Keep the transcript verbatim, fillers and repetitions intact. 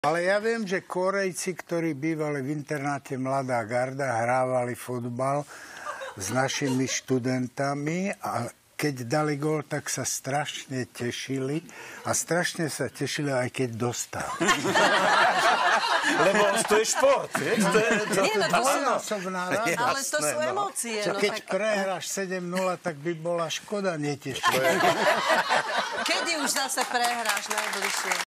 Ale ja viem, že Kórejci, ktorí bývali v internáte Mladá garda, hrávali futbal s našimi študentami a keď dali gól, tak sa strašne tešili a strašne sa tešili, aj keď dostal. Lebo to je šport, vieš? To je, to, Nie, no to sú... Dvojnásobná radosť. Ale to sú emócie. Čo, No, keď tak... prehráš sedem nula, tak by bola škoda netešiť. Kedy už zase prehráš najbližšie?